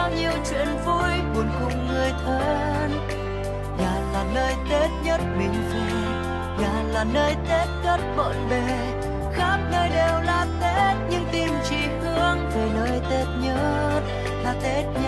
bao nhiêu chuyện vui buồn cùng người thân. Nhà là nơi Tết nhất mình về, nhà là nơi Tết cất bộn bề. Khắp nơi đều là Tết nhưng tim chỉ hướng về nơi Tết nhất, là Tết nhất.